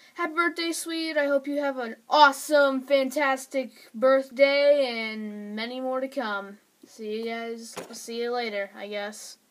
Happy birthday, Sweed. I hope you have an awesome, fantastic birthday and many more to come. See you guys. See you later, I guess.